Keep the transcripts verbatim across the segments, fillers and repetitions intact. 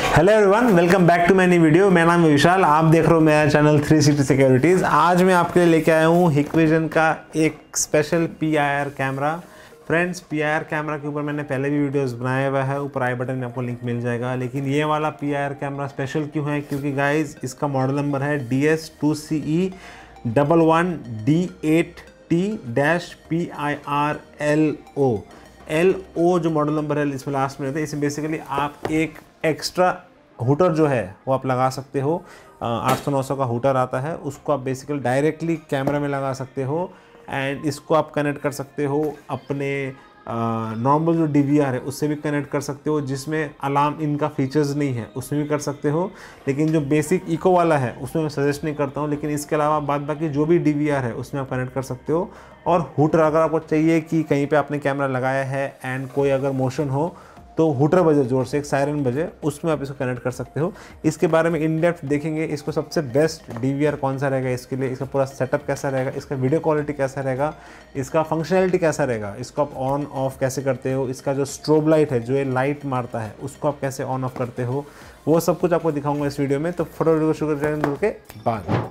Hello everyone, welcome back to my new video. मेरा नाम है विशाल, आप देख रहे हो मेरा चैनल थ्री सिक्सटी सिक्योरिटीज़। आज मैं आपके लिए लेके आया हूँ हिकविजन का एक special P I R camera. Friends, P I R camera के ऊपर मैंने पहले भी वीडियोस बनाया हुआ है, ऊपर आई बटन में आपको लिंक मिल जाएगा। लेकिन ये वाला P I R camera special क्यों है? क्योंकि गाइज इसका मॉडल नंबर है D S two C E double one D eight T dash P I R L O L O जो मॉडल नंबर है इसमें लास्ट में रहता है। इसमें बेसिकली आप एक एक्स्ट्रा हुटर जो है वो आप लगा सकते हो। आठ सौ नौ सौ का हुटर आता है, उसको आप बेसिकली डायरेक्टली कैमरा में लगा सकते हो एंड इसको आप कनेक्ट कर सकते हो अपने नॉर्मल जो डी वी आर है उससे भी कनेक्ट कर सकते हो, जिसमें अलार्म इनका फीचर्स नहीं है उसमें भी कर सकते हो। लेकिन जो बेसिक इको वाला है उसमें मैं सजेस्ट नहीं करता हूँ। लेकिन इसके अलावा बाद बाकी जो भी डी वी आर है उसमें आप कनेक्ट कर सकते हो। और हुटर अगर आपको चाहिए कि कहीं पे आपने कैमरा लगाया है एंड कोई अगर मोशन हो तो हुटर बजे जोर से, एक सायरन बजे, उसमें आप इसको कनेक्ट कर सकते हो। इसके बारे में इन डेप्थ देखेंगे, इसको सबसे बेस्ट डी वी आर कौन सा रहेगा इसके लिए, इसका पूरा सेटअप कैसा रहेगा, इसका वीडियो क्वालिटी कैसा रहेगा, इसका फंक्शनैलिटी कैसा रहेगा, इसको आप ऑन ऑफ कैसे करते हो, इसका जो स्ट्रोब लाइट है जो ये लाइट मारता है उसको आप कैसे ऑन ऑफ करते हो, वो सब कुछ आपको दिखाऊंगा इस वीडियो में। तो फोटो वीडियो शुरू करने के बाद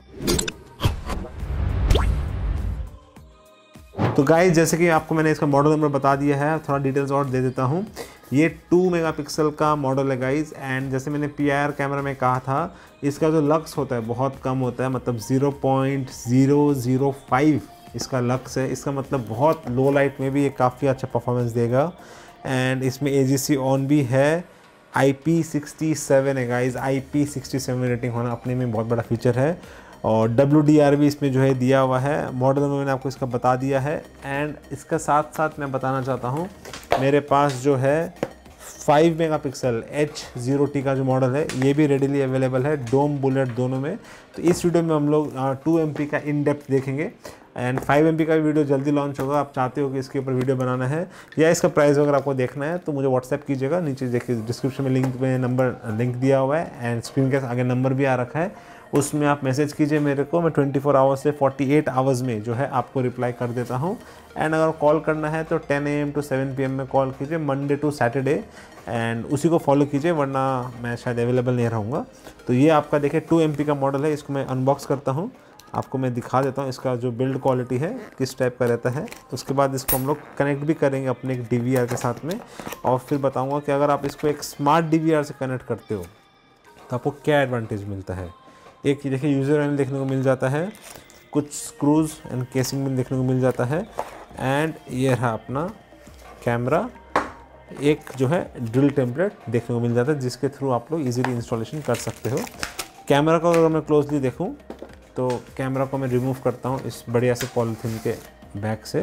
तो गाइस, जैसे कि आपको मैंने इसका मॉडल नंबर बता दिया है, थोड़ा डिटेल्स और दे देता हूँ। ये टू मेगापिक्सल का मॉडल है गाइस। एंड जैसे मैंने पी आई आर कैमरा में कहा था, इसका जो लक्स होता है बहुत कम होता है, मतलब zero point zero zero five इसका लक्स है। इसका मतलब बहुत लो लाइट में भी ये काफ़ी अच्छा परफॉर्मेंस देगा। एंड इसमें ए जी सी ऑन भी है, आई पी सिक्सटी सेवन है guys. I P sixty seven rating होना अपने में बहुत बड़ा फीचर है। और डब्ल्यू डी आर भी इसमें जो है दिया हुआ है। मॉडल में मैंने आपको इसका बता दिया है। एंड इसका साथ साथ मैं बताना चाहता हूँ, मेरे पास जो है five megapixel H zero T का जो मॉडल है ये भी रेडीली अवेलेबल है, डोम बुलेट दोनों में। तो इस वीडियो में हम लोग टू एम पी का इन डेप्थ देखेंगे एंड फाइव एम पी का भी वीडियो जल्दी लॉन्च होगा। आप चाहते हो कि इसके ऊपर वीडियो बनाना है या इसका प्राइस वगैरह आपको देखना है तो मुझे व्हाट्सएप कीजिएगा। नीचे देखिए डिस्क्रिप्शन में लिंक में नंबर लिंक दिया हुआ है एंड स्क्रीन के आगे नंबर भी आ रखा है, उसमें आप मैसेज कीजिए मेरे को। मैं ट्वेंटी फोर आवर्स से फोर्टी एट आवर्स में जो है आपको रिप्लाई कर देता हूँ। एंड अगर कॉल करना है तो ten A M to seven P M में कॉल कीजिए, मंडे टू सैटरडे, एंड उसी को फॉलो कीजिए वरना मैं शायद अवेलेबल नहीं रहूँगा। तो ये आपका देखिए टू एम पी का मॉडल है। इसको मैं अनबॉक्स करता हूँ, आपको मैं दिखा देता हूँ इसका जो बिल्ड क्वालिटी है किस टाइप का रहता है। उसके बाद इसको हम लोग कनेक्ट भी करेंगे अपने एक डी वी आर के साथ में, और फिर बताऊँगा कि अगर आप इसको एक स्मार्ट डी वी आर से कनेक्ट करते हो तो आपको क्या एडवांटेज मिलता है। एक देखिए यूज़र मैनुअल देखने को मिल जाता है, कुछ स्क्रूज एंड केसिंग भी देखने को मिल जाता है। एंड ये रहा अपना कैमरा, एक जो है ड्रिल टेम्पलेट देखने को मिल जाता है जिसके थ्रू आप लोग इजीली इंस्टॉलेशन कर सकते हो। कैमरा को अगर मैं क्लोजली देखूं तो कैमरा को मैं रिमूव करता हूं इस बढ़िया से पॉलीथीन के बैग से।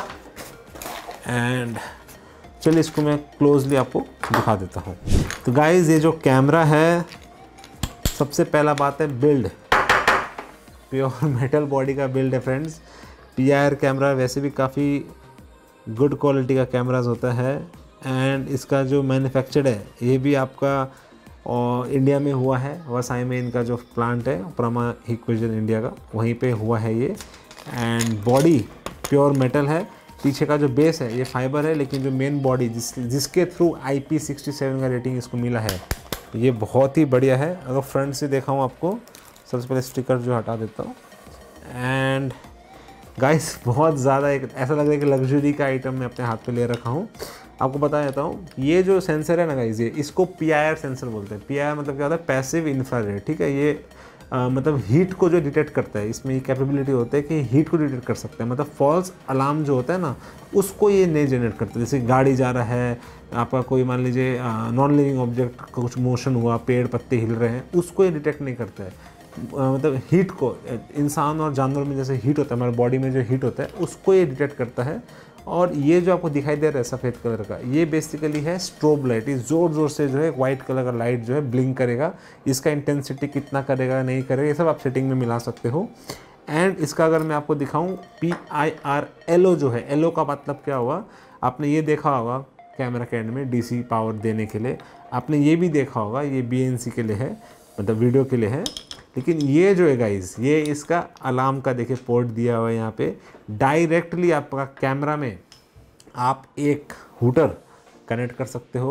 एंड चलिए इसको मैं क्लोजली आपको दिखा देता हूं। तो गाइज़, ये जो कैमरा है, सबसे पहला बात है बिल्ड, प्योर मेटल बॉडी का बिल्ड है friends. P I R camera वैसे भी काफ़ी गुड क्वालिटी का कैमराज होता है। एंड इसका जो मैन्युफैक्चर्ड है ये भी आपका और इंडिया में हुआ है, वसाई में इनका जो प्लांट है प्रमा हिकविजन इंडिया का, वहीं पे हुआ है ये। एंड बॉडी प्योर मेटल है, पीछे का जो बेस है ये फाइबर है, लेकिन जो मेन बॉडी जिस जिसके through I P sixty seven का रेटिंग इसको मिला है ये बहुत ही बढ़िया है। अगर फ्रंट से देखा हूँ आपको, सबसे पहले स्टिकर जो हटा देता हूँ। एंड गाइस, बहुत ज़्यादा एक ऐसा लग रहा है कि लग्जरी का आइटम मैं अपने हाथ पे ले रखा हूँ। आपको बता देता हूँ, ये जो सेंसर है ना गाइस, ये इसको पी आई आर सेंसर बोलते हैं। पी आई आर मतलब क्या होता है? पैसिव इंफ्रारेड, ठीक है। ये आ, मतलब हीट को जो डिटेक्ट करता है, इसमें ये कैपेबिलिटी होती है कि हीट को डिटेक्ट कर सकता है। मतलब फॉल्स अलार्म जो होता है ना उसको ये नहीं जनरेट करता। जैसे गाड़ी जा रहा है, आपका कोई मान लीजिए नॉन लिविंग ऑब्जेक्ट का कुछ मोशन हुआ, पेड़ पत्ते हिल रहे हैं, उसको ये डिटेक्ट नहीं करता है। आ, मतलब हीट को, इंसान और जानवर में जैसे हीट होता है, हमारे बॉडी में जो हीट होता है उसको ये डिटेक्ट करता है। और ये जो आपको दिखाई दे रहा है सफ़ेद कलर का, ये बेसिकली है स्ट्रोब लाइट। ये ज़ोर ज़ोर से जो है वाइट कलर का लाइट जो है ब्लिंक करेगा। इसका इंटेंसिटी कितना करेगा नहीं करेगा ये सब आप सेटिंग में मिला सकते हो। एंड इसका अगर मैं आपको दिखाऊं, P I R L O जो है, एल ओ का मतलब क्या हुआ, आपने ये देखा होगा कैमरा के एंड में डी सी पावर देने के लिए, आपने ये भी देखा होगा ये बी एन सी के लिए है, मतलब वीडियो के लिए है। लेकिन ये जो है गाइस, ये इसका अलार्म का देखिए पोर्ट दिया हुआ है यहाँ पे। डायरेक्टली आपका कैमरा में आप एक हुटर कनेक्ट कर सकते हो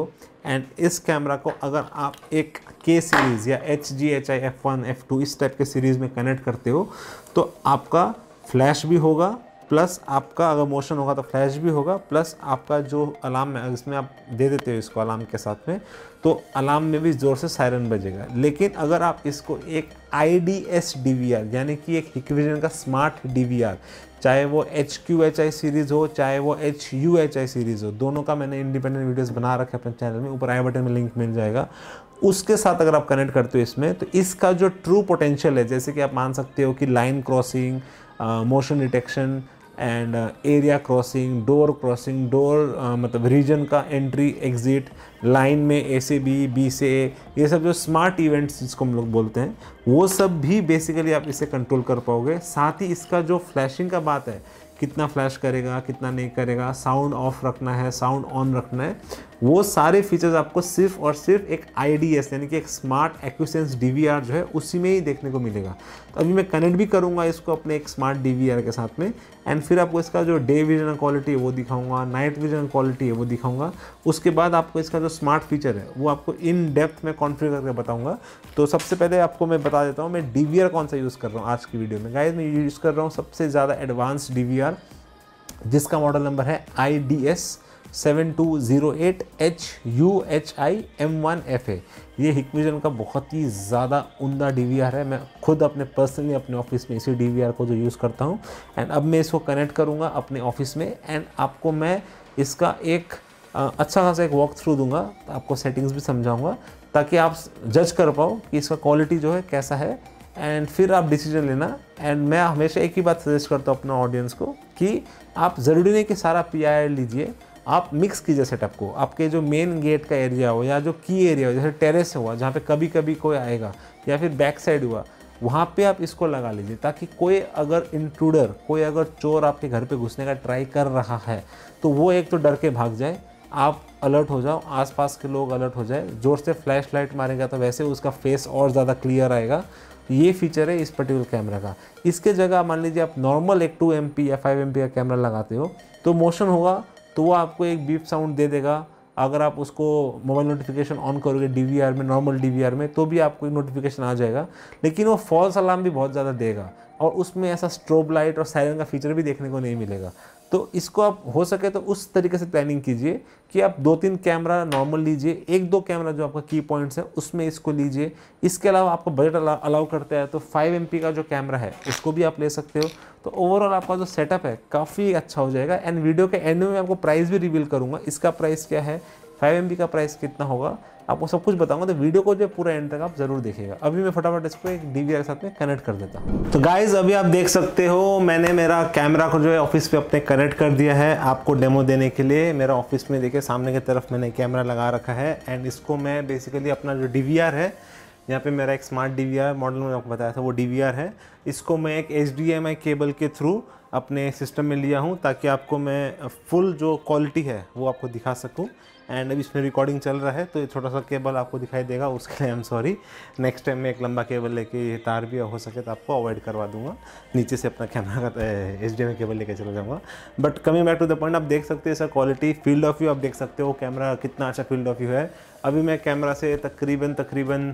एंड इस कैमरा को अगर आप एक के सीरीज़ या H G H I F one F two इस टाइप के सीरीज़ में कनेक्ट करते हो तो आपका फ्लैश भी होगा, प्लस आपका अगर मोशन होगा तो फ्लैश भी होगा, प्लस आपका जो अलार्म है इसमें आप दे देते हो इसको अलार्म के साथ में, तो अलार्म में भी ज़ोर से सायरन बजेगा। लेकिन अगर आप इसको एक I D S D V R यानी कि एक हिकविजन का स्मार्ट डी वी आर, चाहे वो H Q H I series हो चाहे वो H U H I series हो, दोनों का मैंने इंडिपेंडेंट वीडियोस बना रखे अपने चैनल में, ऊपर आई बटन में लिंक मिल जाएगा। उसके साथ अगर आप कनेक्ट करते हो इसमें तो इसका जो ट्रू पोटेंशियल है, जैसे कि आप मान सकते हो कि line crossing, motion detection and area crossing, door crossing, door मतलब रीजन का एंट्री एग्जिट, लाइन में ए से बी, बी से ए, ये सब जो स्मार्ट इवेंट्स जिसको हम लोग बोलते हैं वो सब भी बेसिकली आप इसे कंट्रोल कर पाओगे। साथ ही इसका जो फ्लैशिंग का बात है, कितना फ्लैश करेगा कितना नहीं करेगा, साउंड ऑफ रखना है साउंड ऑन रखना है, वो सारे फीचर्स आपको सिर्फ और सिर्फ एक आई डी एस यानी कि एक smart AcuSense D V R जो है उसी में ही देखने को मिलेगा। तो अभी मैं कनेक्ट भी करूँगा इसको अपने एक स्मार्ट डी वी आर के साथ में, एंड फिर आपको इसका जो डे विजन क्वालिटी है वो दिखाऊंगा, नाइट विजन क्वालिटी है वो दिखाऊंगा। उसके बाद आपको इसका जो स्मार्ट फीचर है वो आपको इन डेप्थ में कॉन्फ़िगर करके बताऊंगा। तो सबसे पहले आपको मैं बता देता हूँ मैं डी वी आर कौन सा यूज़ कर रहा हूँ आज की वीडियो में। गाइस मैं यूज़ कर रहा हूँ सबसे ज़्यादा एडवांस डी वी आर जिसका मॉडल नंबर है I D S seven two zero eight H U H I M one F A. ये हिकविजन का बहुत ही ज़्यादा उम्दा डी वी आर है। मैं खुद अपने पर्सनली अपने ऑफिस में इसी डी वी आर को जो यूज़ करता हूँ, एंड अब मैं इसको कनेक्ट करूँगा अपने ऑफिस में, एंड आपको मैं इसका एक अच्छा खासा एक वॉक थ्रू दूंगा, तो आपको सेटिंग्स भी समझाऊंगा ताकि आप जज कर पाओ कि इसका क्वालिटी जो है कैसा है, एंड फिर आप डिसीजन लेना। एंड मैं हमेशा एक ही बात सजेस्ट करता हूँ अपने ऑडियंस को कि आप ज़रूरी नहीं कि सारा पी आई आर लीजिए, आप मिक्स कीजिए सेटअप को। आपके जो मेन गेट का एरिया हो या जो की एरिया हो, जैसे टेरेस हुआ जहाँ पे कभी कभी कोई आएगा, या फिर बैक साइड हुआ, वहाँ पे आप इसको लगा लीजिए ताकि कोई अगर इंट्रूडर, कोई अगर चोर आपके घर पे घुसने का ट्राई कर रहा है तो वो एक तो डर के भाग जाए, आप अलर्ट हो जाओ, आसपास के लोग अलर्ट हो जाए। जोर से फ्लैश लाइट मारेगा तो वैसे उसका फेस और ज़्यादा क्लियर आएगा। ये फीचर है इस पर्टिकुलर कैमरा का। इसके जगह मान लीजिए आप नॉर्मल एक टू एम पी या फाइव एम पी का कैमरा लगाते हो तो मोशन होगा तो वो आपको एक बीप साउंड दे देगा। अगर आप उसको मोबाइल नोटिफिकेशन ऑन करोगे डी वी आर में, नॉर्मल डी वी आर में, तो भी आपको एक नोटिफिकेशन आ जाएगा, लेकिन वो फॉल्स अलार्म भी बहुत ज़्यादा देगा और उसमें ऐसा स्ट्रोब लाइट और सायरन का फीचर भी देखने को नहीं मिलेगा। तो इसको आप हो सके तो उस तरीके से प्लानिंग कीजिए कि आप दो तीन कैमरा नॉर्मल लीजिए, एक दो कैमरा जो आपका की पॉइंट्स है उसमें इसको लीजिए। इसके अलावा आपको बजट अलाउ करता है तो फाइव एम पी का जो कैमरा है उसको भी आप ले सकते हो। तो ओवरऑल आपका जो सेटअप है काफ़ी अच्छा हो जाएगा। एंड वीडियो के एंड में आपको प्राइस भी रिवील करूँगा, इसका प्राइस क्या है, फाइव एम पी का प्राइस कितना होगा, आपको सब कुछ बताऊंगा। तो वीडियो को जो पूरा एंड तक आप जरूर देखिएगा। अभी मैं फटाफट इसको एक डी वी आर के साथ में कनेक्ट कर देता हूँ। तो गाइज अभी आप देख सकते हो मैंने मेरा कैमरा को जो है ऑफिस पे अपने कनेक्ट कर दिया है आपको डेमो देने के लिए। मेरा ऑफिस में देखिए सामने की तरफ मैंने कैमरा लगा रखा है, एंड इसको मैं बेसिकली अपना जो डी वी आर है, यहाँ पे मेरा एक smart D V R model मैंने आपको बताया था वो डी वी आर है, इसको मैं एक H D M I cable के थ्रू अपने सिस्टम में लिया हूँ ताकि आपको मैं फुल जो क्वालिटी है वो आपको दिखा सकूँ। एंड अभी इसमें रिकॉर्डिंग चल रहा है तो ये छोटा सा केबल आपको दिखाई देगा, उसके लिए I am sorry. Next time मैं एक लंबा केबल लेके, ये तार भी हो सके तो आपको अवॉइड करवा दूंगा, नीचे से अपना कैमरा का H D M I cable लेके चला जाऊँगा। But coming back to the point, आप देख सकते हैं इसका क्वालिटी, फील्ड ऑफ व्यू आप देख सकते हो कैमरा कितना अच्छा फील्ड ऑफ व्यू है। अभी मैं कैमरा से तकरीबन तकरीबन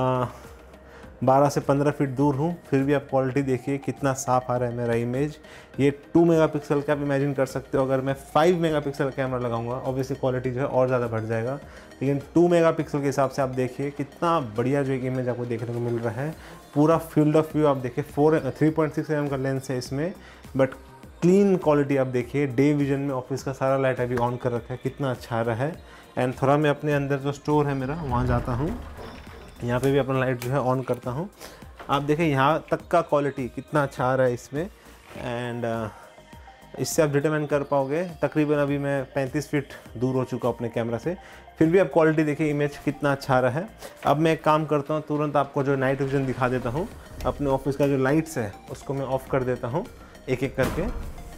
बारह से पंद्रह फीट दूर हूँ, फिर भी आप क्वालिटी देखिए कितना साफ़ आ रहा है मेरा इमेज। ये टू मेगापिक्सल का आप इमेजिन कर सकते हो, अगर मैं फाइव मेगापिक्सल कैमरा लगाऊंगा ऑब्वियसली क्वालिटी जो है और ज़्यादा बढ़ जाएगा, लेकिन टू मेगापिक्सल के हिसाब से आप देखिए कितना बढ़िया जो एक इमेज आपको देखने को मिल रहा है। पूरा फील्ड ऑफ व्यू आप देखिए, four three point six M M का लेंस है इसमें, बट क्लीन क्वालिटी आप देखिए। डे विजन में ऑफिस का सारा लाइट अभी ऑन कर रखा है, कितना अच्छा आ रहा है। एंड थोड़ा मैं अपने अंदर जो स्टोर है मेरा वहाँ जाता हूँ, यहाँ पे भी अपना लाइट जो है ऑन करता हूँ। आप देखें यहाँ तक का क्वालिटी कितना अच्छा आ रहा है इसमें, एंड इससे आप डिटरमाइन कर पाओगे। तकरीबन अभी मैं पैंतीस फीट दूर हो चुका अपने कैमरा से, फिर भी आप क्वालिटी देखिए इमेज कितना अच्छा आ रहा है। अब मैं एक काम करता हूँ, तुरंत आपको जो नाइट विजन दिखा देता हूँ। अपने ऑफिस का जो लाइट्स है उसको मैं ऑफ़ कर देता हूँ एक एक करके।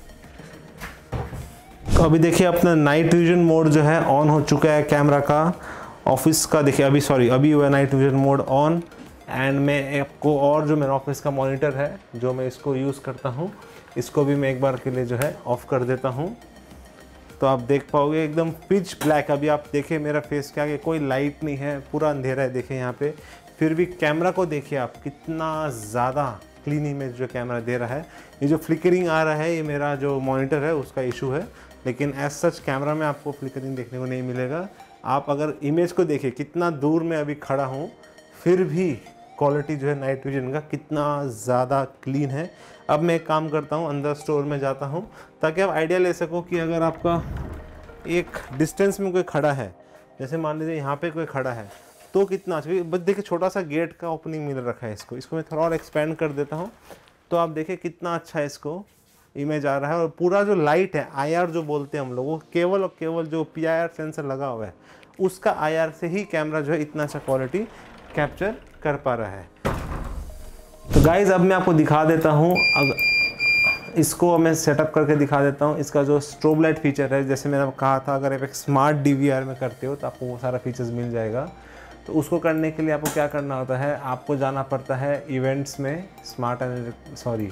तो अभी देखिए अपना नाइट विजन मोड जो है ऑन हो चुका है कैमरा का, ऑफिस का देखिए अभी सॉरी अभी हुआ night vision mode on. And मैं आपको और जो मेरा ऑफिस का मॉनिटर है जो मैं इसको यूज़ करता हूँ, इसको भी मैं एक बार के लिए जो है ऑफ़ कर देता हूँ। तो आप देख पाओगे एकदम पिच ब्लैक। अभी आप देखिए मेरा फेस के आगे कोई लाइट नहीं है, पूरा अंधेरा है देखिए यहाँ पे, फिर भी कैमरा को देखिए आप, कितना ज़्यादा क्लीन इमेज जो कैमरा दे रहा है। ये जो फ्लिकरिंग आ रहा है ये मेरा जो मॉनिटर है उसका इशू है, लेकिन एज सच कैमरा में आपको फ्लिकरिंग देखने को नहीं मिलेगा। आप अगर इमेज को देखिए, कितना दूर में अभी खड़ा हूँ, फिर भी क्वालिटी जो है नाइट विजन का कितना ज़्यादा क्लीन है। अब मैं एक काम करता हूँ, अंदर स्टोर में जाता हूँ ताकि आप आइडिया ले सको कि अगर आपका एक डिस्टेंस में कोई खड़ा है, जैसे मान लीजिए यहाँ पे कोई खड़ा है, तो कितना अच्छा। बस देखिए छोटा सा गेट का ओपनिंग मिल रखा है इसको, इसको मैं थोड़ा और एक्सपेंड कर देता हूँ तो आप देखिए कितना अच्छा इसको इमेज आ रहा है। और पूरा जो लाइट है, आई आर जो बोलते हैं हम लोग, वो केवल और केवल जो पी आई आर सेंसर लगा हुआ है उसका आई आर से ही कैमरा जो है इतना अच्छा क्वालिटी कैप्चर कर पा रहा है। तो गाइज़ अब मैं आपको दिखा देता हूँ, अगर इसको मैं सेटअप करके दिखा देता हूँ। इसका जो स्ट्रोब लाइट फीचर है, जैसे मैंने कहा था, अगर आप एक स्मार्ट डी वी आर में करते हो तो आपको वो सारा फीचर्स मिल जाएगा। तो उसको करने के लिए आपको क्या करना होता है, आपको जाना पड़ता है इवेंट्स में, स्मार्ट एंड सॉरी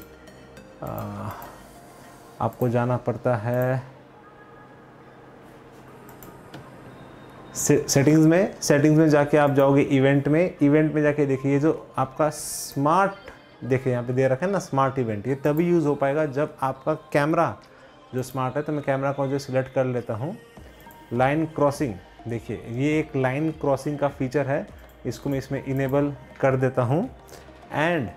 आपको जाना पड़ता है से, सेटिंग्स में। सेटिंग्स में जाके आप जाओगे इवेंट में। इवेंट में जाके देखिए ये जो आपका स्मार्ट, देखिए यहाँ पे दे रखा है ना स्मार्ट इवेंट, ये तभी यूज़ हो पाएगा जब आपका कैमरा जो स्मार्ट है। तो मैं कैमरा को जो सिलेक्ट कर लेता हूँ, लाइन क्रॉसिंग, देखिए ये एक लाइन क्रॉसिंग का फीचर है, इसको मैं इसमें इनेबल कर देता हूँ। एंड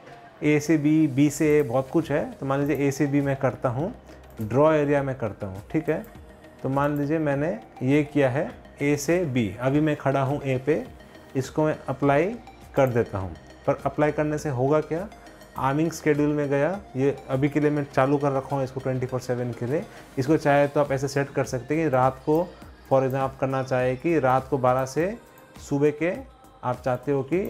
ए से बी, बी से ए, बहुत कुछ है। तो मान लीजिए ए से बी मैं करता हूँ, ड्रॉ एरिया में करता हूँ, ठीक है। तो मान लीजिए मैंने ये किया है ए से बी, अभी मैं खड़ा हूँ ए पे, इसको मैं अप्लाई कर देता हूँ। पर अप्लाई करने से होगा क्या, आर्मिंग स्केड्यूल में गया, ये अभी के लिए मैं चालू कर रखा हूँ इसको ट्वेंटी फोर सेवन के लिए। इसको चाहे तो आप ऐसे सेट कर सकते हैं कि रात को, फॉर एग्जाम्पल आप करना चाहे कि रात को बारह से सुबह के, आप चाहते हो कि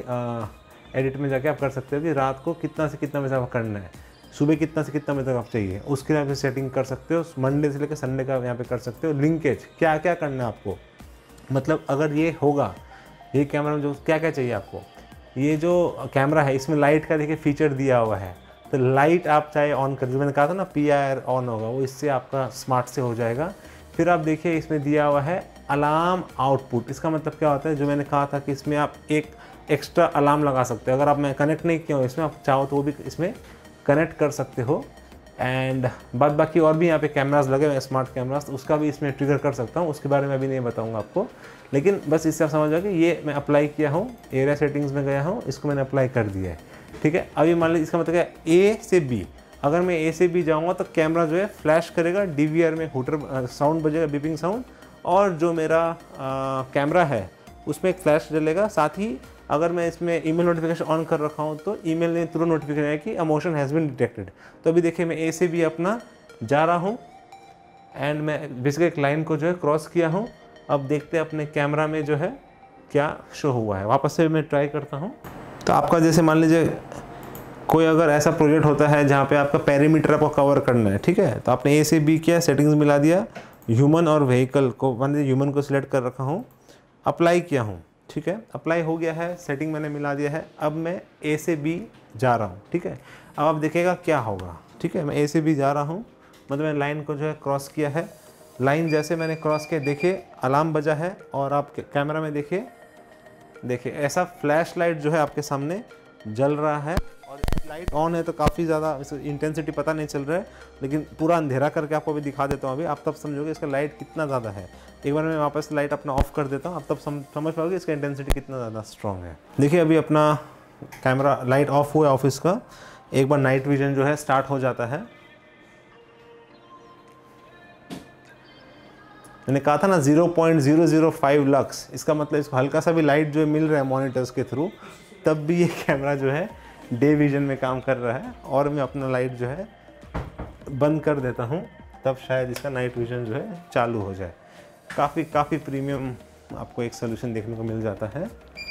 एडिट में जाके आप कर सकते हो कि रात को कितना से कितना बजे आप करना है, सुबह कितना से कितना बजे तक आप चाहिए, उसके लिए आप सेटिंग कर सकते हो। मंडे से लेकर संडे का यहाँ पे कर सकते हो। लिंकेज क्या क्या करना है आपको, मतलब अगर ये होगा, ये कैमरा में जो क्या क्या चाहिए आपको, ये जो कैमरा है इसमें लाइट का देखिए फीचर दिया हुआ है। तो लाइट आप चाहे ऑन कर, जो मैंने कहा था ना पी आई आर ऑन होगा, वो इससे आपका स्मार्ट से हो जाएगा। फिर आप देखिए इसमें दिया हुआ है अलार्म आउटपुट। इसका मतलब क्या होता है, जो मैंने कहा था कि इसमें आप एक एक्स्ट्रा अलार्म लगा सकते हो। अगर आप मैं कनेक्ट नहीं किया हूँ इसमें, आप चाहो तो वो भी इसमें कनेक्ट कर सकते हो। एंड बाद बाकी और भी यहाँ पे कैमरास लगे हुए हैं, स्मार्ट कैमरास, तो उसका भी इसमें ट्रिगर कर सकता हूँ, उसके बारे में अभी नहीं बताऊँगा आपको। लेकिन बस इससे आप समझ जाओ कि ये मैं अप्लाई किया हूँ, एरिया सेटिंग्स में गया हूँ, इसको मैंने अप्लाई कर दिया है, ठीक है। अभी मान लीजिए इसका मतलब है ए से बी, अगर मैं ए से बी जाऊँगा तो कैमरा जो है फ्लैश करेगा, डी वी आर में हुटर साउंड बजेगा, बीपिंग साउंड, और जो मेरा आ, कैमरा है उसमें एक फ्लैश जलेगा। साथ ही अगर मैं इसमें ईमेल नोटिफिकेशन ऑन कर रखा हूँ तो ईमेल में तुरंत नोटिफिकेशन है कि अमोशन हैज़ बीन डिटेक्टेड। तो अभी देखिए मैं ए से बी अपना जा रहा हूँ एंड मैं बेसिकली एक लाइन को जो है क्रॉस किया हूँ। अब देखते हैं अपने कैमरा में जो है क्या शो हुआ है। वापस से मैं ट्राई करता हूँ। तो आपका जैसे मान लीजिए कोई अगर ऐसा प्रोजेक्ट होता है जहाँ पे आपका पेरीमीटर आपको कवर करना है, ठीक है, तो आपने ए से बी किया, सेटिंग्स मिला दिया, ह्यूमन और व्हीकल को, मान लीजिए ह्यूमन को सिलेक्ट कर रखा हूँ, अप्लाई किया हूँ, ठीक है, अप्लाई हो गया है, सेटिंग मैंने मिला दिया है। अब मैं ए से बी जा रहा हूँ, ठीक है। अब आप देखिएगा क्या होगा, ठीक है। मैं ए से बी जा रहा हूँ, मतलब मैंने लाइन को जो है क्रॉस किया है। लाइन जैसे मैंने क्रॉस किया, देखिए अलार्म बजा है, और आप कैमरा में देखिए, देखिए ऐसा फ्लैश लाइट जो है आपके सामने जल रहा है, और लाइट ऑन है तो काफ़ी ज़्यादा इंटेंसिटी पता नहीं चल रहा है, लेकिन पूरा अंधेरा करके आपको अभी दिखा देता हूँ। अभी आप तब समझोगे इसका लाइट कितना ज़्यादा है। एक बार मैं वापस लाइट अपना ऑफ कर देता हूँ, आप तब सम, समझ पाओगे इसका इंटेंसिटी कितना ज़्यादा स्ट्रॉन्ग है। देखिए अभी अपना कैमरा लाइट ऑफ हुआ है ऑफिस का, एक बार नाइट विजन जो है स्टार्ट हो जाता है। मैंने कहा था ना zero point zero zero five lux, इसका मतलब इसको हल्का सा भी लाइट जो मिल रहा है मॉनिटर्स के थ्रू, तब भी ये कैमरा जो है डे विजन में काम कर रहा है। और मैं अपना लाइट जो है बंद कर देता हूँ, तब शायद इसका नाइट विजन जो है चालू हो जाए। काफ़ी काफ़ी प्रीमियम आपको एक सोल्यूशन देखने को मिल जाता है।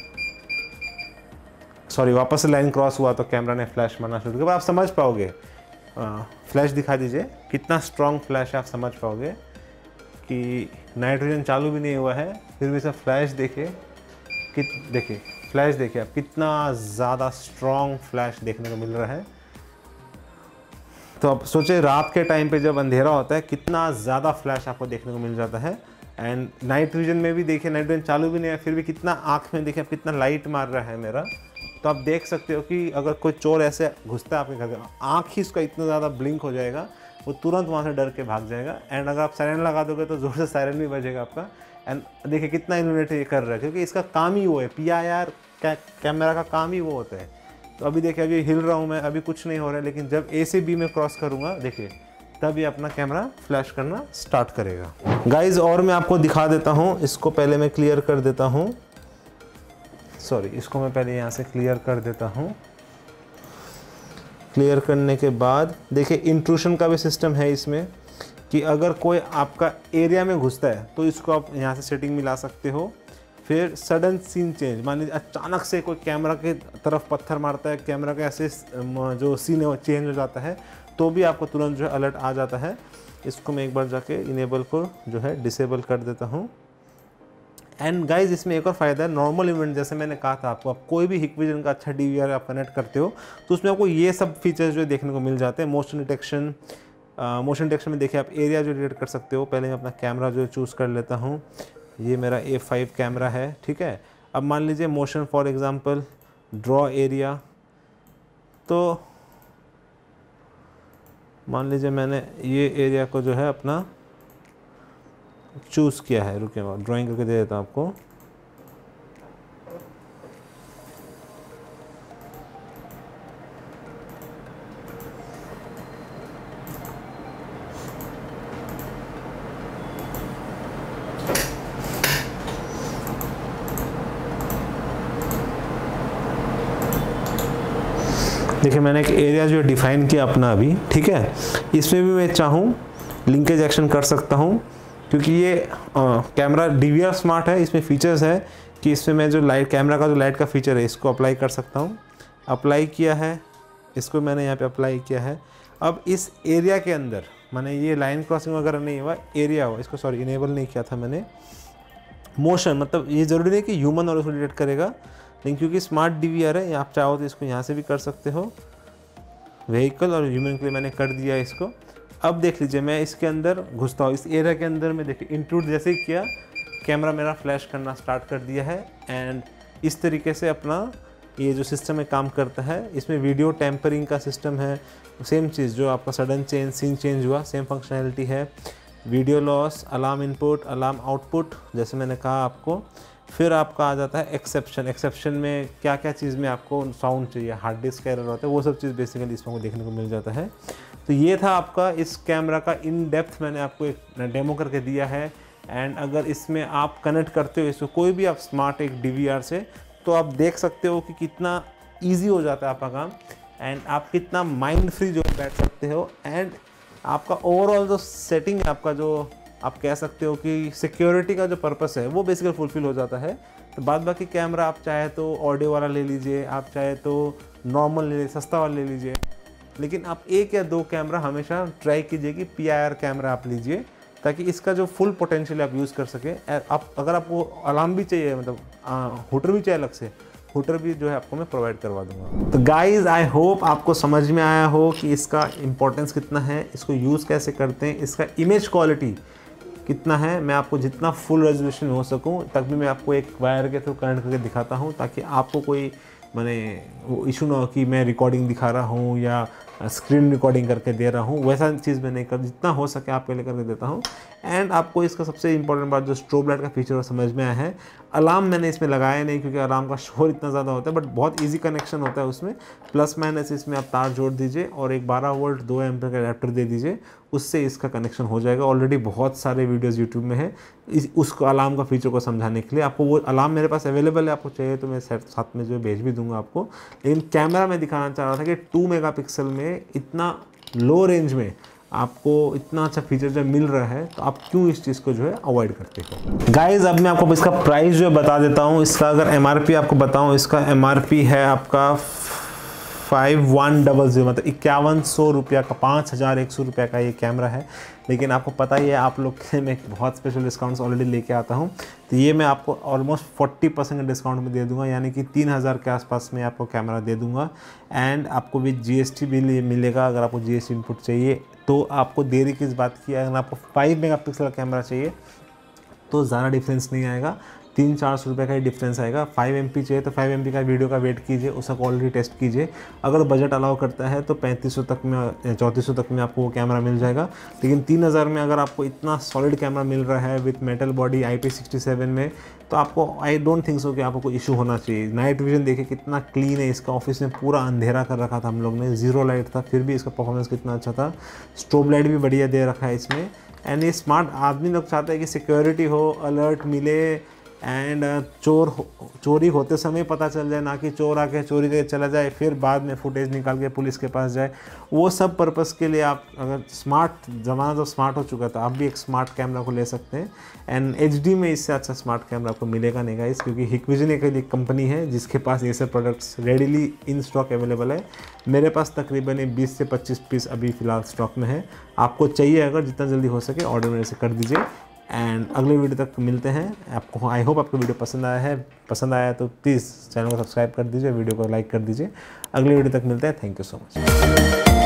सॉरी, वापस से लाइन क्रॉस हुआ तो कैमरा ने फ्लैश मारना शुरू किया। आप समझ पाओगे, फ्लैश दिखा दीजिए, कितना स्ट्रॉन्ग फ्लैश है, आप समझ पाओगे कि नाइट विजन चालू भी नहीं हुआ है, फिर भी सब फ्लैश देखिए, कि देखिए फ्लैश देखिए आप, कितना ज़्यादा स्ट्रॉन्ग फ्लैश देखने को मिल रहा है। तो आप सोचे रात के टाइम पे जब अंधेरा होता है कितना ज़्यादा फ्लैश आपको देखने को मिल जाता है। एंड नाइट विजन में भी देखिए, नाइट विजन चालू भी नहीं है फिर भी कितना आँख में देखिए कितना लाइट मार रहा है मेरा। तो आप देख सकते हो कि अगर कोई चोर ऐसे घुसता है आपके घर में, आँख ही उसका इतना ज़्यादा ब्लिंक हो जाएगा, वो तुरंत वहाँ से डर के भाग जाएगा। एंड अगर आप सायरन लगा दोगे तो ज़ोर से सायरन भी बजेगा आपका। एंड देखिए कितना इल्यूमिनेट ये कर रहा है, क्योंकि इसका काम ही वो है, पी आई आर कैमरा का काम ही वो होता है। तो अभी देखिए अभी हिल रहा हूँ मैं, अभी कुछ नहीं हो रहा है, लेकिन जब ए से बी में क्रॉस करूँगा देखिए तब ये अपना कैमरा फ्लैश करना स्टार्ट करेगा। गाइज और मैं आपको दिखा देता हूँ, इसको पहले मैं क्लियर कर देता हूँ, सॉरी इसको मैं पहले यहाँ से क्लियर कर देता हूँ। क्लियर करने के बाद देखिए इंट्रूशन का भी सिस्टम है इसमें, कि अगर कोई आपका एरिया में घुसता है तो इसको आप यहाँ से सेटिंग मिला सकते हो। फिर सडन सीन चेंज, मान लीजिए अचानक से कोई कैमरा के तरफ पत्थर मारता है, कैमरा का ऐसे जो सीन है वो चेंज हो जाता है, तो भी आपको तुरंत जो है अलर्ट आ जाता है। इसको मैं एक बार जाके इनेबल को जो है डिसेबल कर देता हूँ। एंड गाइज इसमें एक और फ़ायदा है, नॉर्मल इवेंट जैसे मैंने कहा था आपको, आप कोई भी हिकविजन का अच्छा डी वी आर आप कनेक्ट करते हो तो उसमें आपको ये सब फीचर्स जो देखने को मिल जाते हैं। मोशन डिटेक्शन, मोशन डिटेक्शन में देखिए आप एरिया जो डिटेक्ट कर सकते हो। पहले मैं अपना कैमरा जो चूज़ कर लेता हूँ, ये मेरा ए फाइव कैमरा है, ठीक है। अब मान लीजिए motion for example draw area, तो मान लीजिए मैंने ये एरिया को जो है अपना चूज़ किया है, रुकिए मैं ड्राइंग करके दे देता हूँ आपको। देखिए मैंने एक एरिया जो डिफाइन किया अपना अभी, ठीक है। इसमें भी मैं चाहूँ लिंकेज एक्शन कर सकता हूँ, क्योंकि ये camera D V R smart है। इसमें फीचर्स है कि इसमें मैं जो लाइट कैमरा का जो लाइट का फीचर है इसको अप्लाई कर सकता हूँ। अप्लाई किया है, इसको मैंने यहाँ पे अप्लाई किया है। अब इस एरिया के अंदर मैंने ये लाइन क्रॉसिंग वगैरह नहीं हुआ, एरिया हुआ, इसको सॉरी इनेबल नहीं किया था मैंने। मोशन मतलब ये ज़रूरी नहीं कि ह्यूमन और उसको डिटेक्ट करेगा, लेकिन क्योंकि स्मार्ट डी वी आर है, आप चाहो तो इसको यहाँ से भी कर सकते हो। व्हीकल और ह्यूमन के लिए मैंने कर दिया इसको। अब देख लीजिए मैं इसके अंदर घुसता हूँ, इस एरिया के अंदर में देखिए इंक्लूड जैसे ही किया, कैमरा मेरा फ्लैश करना स्टार्ट कर दिया है। एंड इस तरीके से अपना ये जो सिस्टम है काम करता है। इसमें वीडियो टेम्परिंग का सिस्टम है, सेम चीज़ जो आपका सडन चेंज सीन चेंज हुआ सेम फंक्शनैलिटी है। Video loss, alarm input, alarm output जैसे मैंने कहा आपको। फिर आपका आ जाता है एक्सेप्शन। एक्सेप्शन में क्या क्या चीज़ में आपको साउंड चाहिए, हार्ड डिस्क एरर होता है, वो सब चीज़ बेसिकली इसमें आपको देखने को मिल जाता है। तो ये था आपका इस कैमरा का इन डेप्थ मैंने आपको एक डेमो करके दिया है। एंड अगर इसमें आप कनेक्ट करते हो इसको कोई भी आप स्मार्ट एक डी वी आर से, तो आप देख सकते हो कि कितना ईजी हो जाता है आपका काम। एंड आप कितना माइंड फ्री जो बैठ सकते हो। एंड आपका ओवरऑल जो सेटिंग है, आपका जो आप कह सकते हो कि सिक्योरिटी का जो पर्पस है वो बेसिकली फुलफिल हो जाता है। तो बाद बाकी कैमरा आप चाहे तो ऑडियो वाला ले लीजिए, आप चाहे तो नॉर्मल ले लीजिए, सस्ता वाला ले लीजिए, लेकिन आप एक या दो कैमरा हमेशा ट्राई कीजिए कि पी आई आर कैमरा आप लीजिए, ताकि इसका जो फुल पोटेंशियल आप यूज़ कर सकें। आप अगर आपको अलार्म भी चाहिए, मतलब हुटर भी चाहिए अलग से, हुटर भी जो है आपको मैं प्रोवाइड करवा दूंगा। तो गाइज़ आई होप आपको समझ में आया हो कि इसका इम्पोर्टेंस कितना है, इसको यूज़ कैसे करते हैं, इसका इमेज क्वालिटी कितना है। मैं आपको जितना फुल रेजोल्यूशन हो सकूं तक भी मैं आपको एक वायर के थ्रू कनेक्ट करके दिखाता हूं, ताकि आपको कोई मैंने वो इशू ना हो कि मैं रिकॉर्डिंग दिखा रहा हूं या स्क्रीन रिकॉर्डिंग करके दे रहा हूं। वैसा चीज़ मैं नहीं कर, जितना हो सके आपके लिए करके देता हूं। एंड आपको इसका सबसे इंपॉर्टेंट बात जो स्ट्रोब लाइट का फीचर समझ में आया है। अलार्म मैंने इसमें लगाया नहीं, क्योंकि अलार्म का शोर इतना ज़्यादा होता है, बट बहुत ईजी कनेक्शन होता है उसमें। प्लस माइनस इसमें आप तार जोड़ दीजिए और एक बारह वोल्ट दो एम्पीयर का एडेप्टर दे दीजिए, उससे इसका कनेक्शन हो जाएगा। ऑलरेडी बहुत सारे वीडियोस यूट्यूब में है इस उसको अलार्म का फीचर को समझाने के लिए। आपको वो अलार्म मेरे पास अवेलेबल है, आपको चाहिए तो मैं साथ में जो भेज भी दूंगा आपको। लेकिन कैमरा में दिखाना चाह रहा था कि टू मेगापिक्सल में इतना लो रेंज में आपको इतना अच्छा फीचर जब मिल रहा है, तो आप क्यों इस चीज़ को जो है अवॉइड करते हो। गाइज अब मैं आपको इसका प्राइस जो है बता देता हूँ। इसका अगर एमआरपी आपको बताऊँ, इसका एमआरपी है आपका फाइव वन डबल ज़ीरो मतलब इक्यावन सौ रुपया का, पाँच हज़ार एक सौ रुपये का ये कैमरा है। लेकिन आपको पता ही है आप लोग के मैं बहुत स्पेशल डिस्काउंट्स ऑलरेडी लेके आता हूँ, तो ये मैं आपको ऑलमोस्ट फोर्टी परसेंट डिस्काउंट में दे दूंगा, यानी कि तीन हज़ार के आसपास में आपको कैमरा दे दूंगा। एंड आपको भी जीएसटी भी मिलेगा, अगर आपको जीएसटी इनपुट चाहिए तो आपको देरी किस बात की। अगर आपको फाइव मेगापिक्सल का कैमरा चाहिए तो ज़्यादा डिफरेंस नहीं आएगा, तीन चार सौ रुपये का ही डिफरेंस आएगा। फाइव एम पी चाहिए तो फाइव एम पी का वीडियो का वेट कीजिए, उसका क्वालिटी टेस्ट कीजिए। अगर बजट अलाउ करता है तो पैंतीस सौ तक में, चौंतीस सौ तक में आपको वो कैमरा मिल जाएगा। लेकिन तीन हज़ार में अगर आपको इतना सॉलिड कैमरा मिल रहा है with metal body I P sixty seven में, तो आपको आई डोंट थिंक सो कि आपको कोई इशू होना चाहिए। नाइट विजन देखिए कितना क्लीन है इसका, ऑफिस में पूरा अंधेरा कर रखा था हम लोग ने, जीरो लाइट था, फिर भी इसका परफॉर्मेंस कितना अच्छा था। स्ट्रोब लाइट भी बढ़िया दे रखा है इसमें। एंड ये स्मार्ट आदमी लोग चाहते हैं कि सिक्योरिटी हो, अलर्ट मिले एंड चोर हो, चोरी होते समय पता चल जाए, ना कि चोर आके चोरी करके चला जाए फिर बाद में फुटेज निकाल के पुलिस के पास जाए। वो सब पर्पस के लिए आप अगर स्मार्ट, ज़माना तो स्मार्ट हो चुका था, आप भी एक स्मार्ट कैमरा को ले सकते हैं। एंड एचडी में इससे अच्छा स्मार्ट कैमरा आपको मिलेगा नहीं गाइस, क्योंकि हिकविजन एक कंपनी है जिसके पास ये सब products readily in stock available है। मेरे पास तकरीबन बीस से पच्चीस पीस अभी फ़िलहाल स्टॉक में है। आपको चाहिए अगर जितना जल्दी हो सके ऑर्डर मेरे से कर दीजिए। एंड अगले वीडियो तक मिलते हैं। आपको आई होप आपको वीडियो पसंद आया है, पसंद आया तो प्लीज़ चैनल को सब्सक्राइब कर दीजिए, वीडियो को लाइक कर दीजिए। अगले वीडियो तक मिलते हैं। Thank you so much.